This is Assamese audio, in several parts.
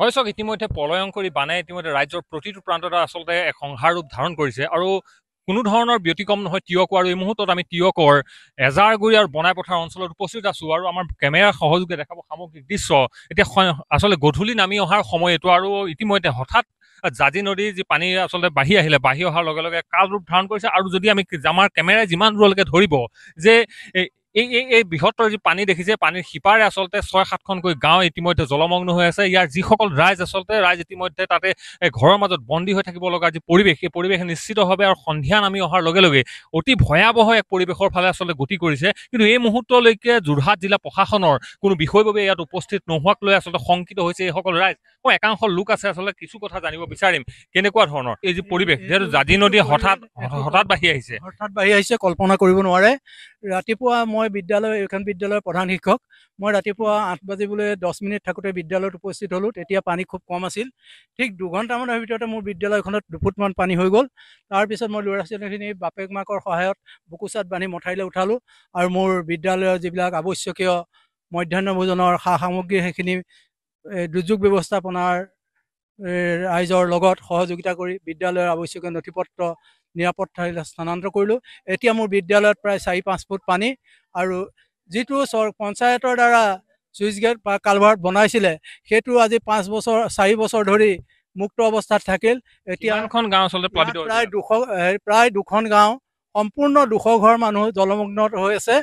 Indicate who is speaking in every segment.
Speaker 1: হয়ছক ইতিমধ্যে পলয়ংকৰী বানে ইতিমধ্যে ৰাজ্যৰ প্ৰতিটো প্ৰান্তত আচলতে এক সংহাৰ ৰূপ ধাৰণ কৰিছে আৰু কোনো ধৰণৰ ব্যতিক্ৰম নহয় টিয়কৰ আৰু এই মুহূৰ্তত আমি টিয়কৰ এজাৰগুৰি আৰু বনাই পথাৰ অঞ্চলত উপস্থিত আছো আৰু আমাৰ কেমেৰাৰ সহযোগে দেখাব সামগ্ৰিক দৃশ্য এতিয়া আচলতে গধূলি নামি অহাৰ সময় এইটো আৰু ইতিমধ্যে হঠাৎ জাজি নদীৰ যি পানী আচলতে বাঢ়ি আহিলে বাঢ়ি অহাৰ লগে লগে কাল ৰূপ ধাৰণ কৰিছে আৰু যদি আমি আমাৰ কেমেৰাই যিমান দূৰলৈকে ধৰিব যে এই বৃহত্তৰ যি পানী দেখিছে পানীৰ সিপাৰে আচলতে ৬-৭খনকৈ গাঁও ইতিমধ্যে জলমগ্ন হৈ আছে ইয়াৰ যিসকল ৰাইজ ইতিমধ্যে তাতে ঘৰৰ মাজত বন্দী হৈ থাকিব লগা যি পৰিৱেশ সেই পৰিৱেশ নিশ্চিতভাৱে আৰু সন্ধিয়া নামি অহাৰ লগে লগে অতি ভয়াৱহ এক পৰিৱেশৰ ফালে আচলতে গতি কৰিছে কিন্তু এই মুহূৰ্তলৈকে যোৰহাট জিলা প্ৰশাসনৰ কোনো বিষয়ভাৱে ইয়াত উপস্থিত নোহোৱাক লৈ আচলতে শংকিত হৈছে এইসকল ৰাইজ মই একাংশ লোক আছে আচলতে কিছু কথা জানিব বিচাৰিম কেনেকুৱা ধৰণৰ এই যি পৰিৱেশ যিহেতু জাজি নদী হঠাৎ বাঢ়ি আহিছে
Speaker 2: কল্পনা কৰিব নোৱাৰে ৰাতিপুৱা মই এইখন বিদ্যালয়ৰ প্ৰধান শিক্ষক মই ৰাতিপুৱা ৮ বাজিবলৈ 10 মিনিট থাকোঁতে বিদ্যালয়ত উপস্থিত হ'লোঁ তেতিয়া পানী খুব কম আছিল ঠিক 2 ঘণ্টামানৰ ভিতৰতে মোৰ বিদ্যালয়খনত 2 ফুটমান পানী হৈ গ'ল তাৰপিছত মই ল'ৰা ছোৱালীখিনি বাপেক মাকৰ সহায়ত বুকুচাত বান্ধি মথাৰিলৈ উঠালোঁ আৰু মোৰ বিদ্যালয়ৰ যিবিলাক আৱশ্যকীয় মধ্যাহ্ন ভোজনৰ সা সামগ্ৰী সেইখিনি দুৰ্যোগ ব্যৱস্থাপনাৰ ৰাইজৰ লগত সহযোগিতা কৰি বিদ্যালয়ৰ আৱশ্যকীয় নথিপত্ৰ নিৰাপদ ঠাইলৈ স্থানান্তৰ কৰিলোঁ এতিয়া মোৰ বিদ্যালয়ত প্ৰায় 4-5 ফুট পানী আৰু যিটো পঞ্চায়তৰ দ্বাৰা চুইচ গেট বা কালভাৰ্ট বনাইছিলে সেইটো আজি 4 বছৰ ধৰি মুক্ত অৱস্থাত থাকিল এতিয়া
Speaker 1: গাঁও আচলতে
Speaker 2: প্ৰায় 2খন গাঁও সম্পূৰ্ণ 200 ঘৰ মানুহ জলমগ্ন হৈ আছে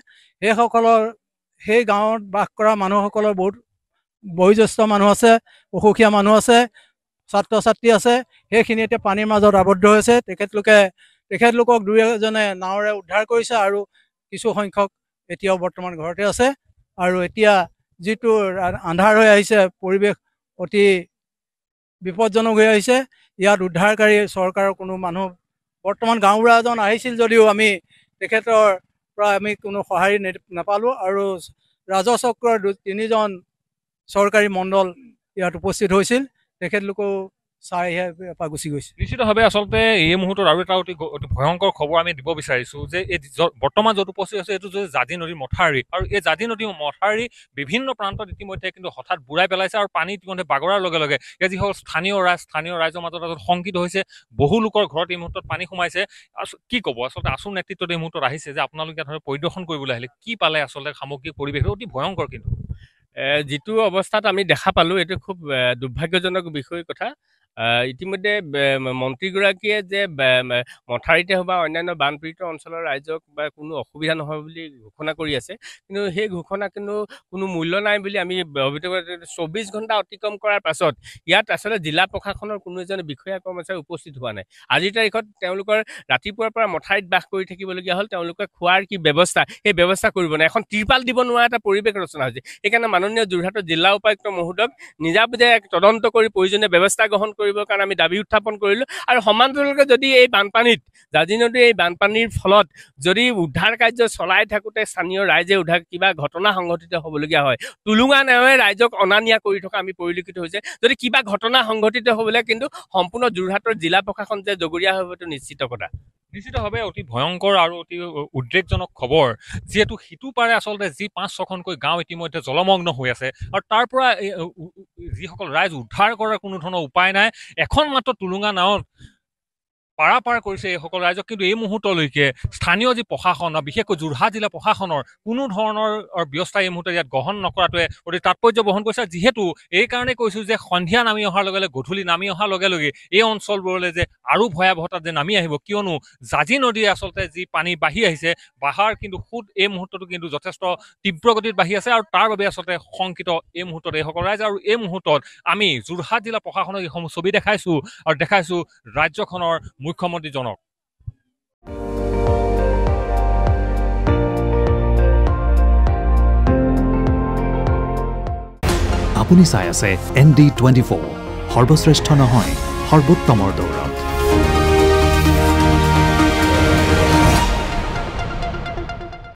Speaker 2: সেই গাঁৱত বাস কৰা মানুহসকলৰ বহুত বয়োজ্যেষ্ঠ মানুহ আছে অসুখীয়া মানুহ আছে ছাত্ৰ ছাত্ৰী আছে সেইখিনি এতিয়া পানীৰ মাজত আবদ্ধ হৈছে তেখেতলোকক 2-এজনে নাৱেৰে উদ্ধাৰ কৰিছে আৰু কিছু সংখ্যক এতিয়াও বৰ্তমান ঘৰতে আছে আৰু এতিয়া যিটো আন্ধাৰ হৈ আহিছে পৰিৱেশ অতি বিপদজনক হৈ আহিছে ইয়াত উদ্ধাৰকাৰী চৰকাৰৰ কোনো মানুহ বৰ্তমান গাঁওবুঢ়া এজন আহিছিল যদিও আমি তেখেতৰ পৰা আমি কোনো সঁহাৰি নাপালোঁ আৰু ৰাজচক্ৰৰ 3জন চৰকাৰী মণ্ডল ইয়াত উপস্থিত হৈছিল তেখেতলোকেও চাই গুচি গৈছে
Speaker 1: নিশ্চিতভাৱে আচলতে এই মুহূৰ্তত আৰু এটা অতি ভয়ংকৰ খবৰ আমি দিব বিচাৰিছোঁ যে এই বৰ্তমান য'ত উপস্থিত আছে এইটো যে জাজি নদীৰ মথাউৰি আৰু এই জাজি নদীৰ মথাউৰি বিভিন্ন প্ৰান্তত ইতিমধ্যে কিন্তু হঠাৎ বুৰাই পেলাইছে আৰু পানী ইতিমধ্যে বাগৰাৰ লগে লগে ইয়াত যিসকল স্থানীয় ৰাইজৰ মাজত শংকিত হৈছে বহু লোকৰ ঘৰত এই মুহূৰ্তত পানী সোমাইছে কি ক'ব আচলতে আছুম নেতৃত্বত এই মুহূৰ্তত আহিছে যে আপোনালোকে ধৰক পৰিদৰ্শন কৰিবলৈ আহিলে কি পালে আচলতে সামগ্ৰিক পৰিৱেশ অতি ভয়ংকৰ কিন্তু
Speaker 3: যিটো অৱস্থাত আমি দেখা পালোঁ এইটো খুব দুৰ্ভাগ্যজনক বিষয়ৰ কথা ইতিমধ্যে মন্ত্ৰীগৰাকীয়ে যে মথাউৰিতে হওক বা অন্যান্য বানপীড়িত অঞ্চলৰ ৰাইজক বা কোনো অসুবিধা নহয় বুলি ঘোষণা কৰি আছে কিন্তু সেই ঘোষণা কোনো মূল্য নাই বুলি আমি অভিযোগ 24 ঘণ্টা অতিক্ৰম কৰাৰ পাছত ইয়াত আচলতে জিলা প্ৰশাসনৰ কোনো এজন বিষয়া কৰ্মচাৰী উপস্থিত হোৱা নাই আজিৰ তাৰিখত তেওঁলোকৰ ৰাতিপুৱাৰ পৰা মথাউৰিত বাস কৰি থাকিবলগীয়া হ'ল তেওঁলোকে খোৱাৰ কি ব্যৱস্থা সেই ব্যৱস্থা কৰিব নাই এখন ত্ৰিপাল দিব নোৱাৰা এটা পৰিৱেশ ৰচনা হৈছে সেইকাৰণে মাননীয় যোৰহাটৰ জিলা উপায়ুক্ত মহোদয়ক নিজাবুজে তদন্ত কৰি প্ৰয়োজনীয় ব্যৱস্থা গ্ৰহণ কৰিবৰ কাৰণে আমি দাবী উত্থাপন কৰিলোঁ আৰু সমান্তৰালকৈ যদি এই বানপানীত জাজি নদীৰ এই বানপানীৰ ফলত যদি উদ্ধাৰ কাৰ্য চলাই থাকোঁতে স্থানীয় ৰাইজে কিবা ঘটনা সংঘটিত হ'বলগীয়া হয় টুলুঙা নাৱে ৰাইজক অনা নিয়া কৰি থকা আমি পৰিলক্ষিত হৈছে যদি কিবা ঘটনা সংঘটিত হ'বলৈ কিন্তু সম্পূৰ্ণ যোৰহাটৰ জিলা প্ৰশাসন যে জগৰীয়া হ'বটো নিশ্চিত কথা
Speaker 1: নিশ্চিতভাৱে অতি ভয়ংকৰ আৰু অতি উদ্বেগজনক খবৰ যিহেতু সিটো পাৰে আচলতে যি 5-6খনকৈ গাঁও ইতিমধ্যে জলমগ্ন হৈ আছে আৰু তাৰ পৰা যিসকল ৰাইজ উদ্ধাৰ কৰাৰ কোনো ধৰণৰ উপায় নাই এখন মাত্ৰ টুলুঙা নাৱত পাৰাপাৰ কৰিছে এইসকল ৰাইজক কিন্তু এই মুহূৰ্তলৈকে স্থানীয় যি প্ৰশাসন বিশেষকৈ যোৰহাট জিলা প্ৰশাসনৰ কোনো ধৰণৰ ব্যৱস্থা এই মুহূৰ্তত ইয়াত গ্ৰহণ নকৰাটোৱে অতি তাৎপৰ্য বহন কৰিছে যিহেতু এই কাৰণে কৈছোঁ যে সন্ধিয়া নামি অহাৰ লগে লগে গধূলি নামি অহাৰ লগে লগে এই অঞ্চলবোৰলৈ যে আৰু ভয়াৱহতাত যে নামি আহিব কিয়নো জাজি নদীয়ে আচলতে যি পানী বাঢ়ি আহিছে বাহাৰ কিন্তু খুদ এই মুহূৰ্ততো কিন্তু যথেষ্ট তীব্ৰ গতিত বাঢ়ি আছে আৰু তাৰ বাবে আচলতে শংকিত এই মুহূৰ্তত এইসকল ৰাইজ আৰু এই মুহূৰ্তত আমি যোৰহাট জিলা প্ৰশাসনক এইসমূহ ছবি দেখাইছোঁ আৰু দেখাইছোঁ ৰাজ্যখনৰ মুখ্যমন্ত্ৰীজনক
Speaker 4: আপুনি চাই আছে ND24 সৰ্বশ্ৰেষ্ঠ নহয় সৰ্বোত্তমৰ দৌৰ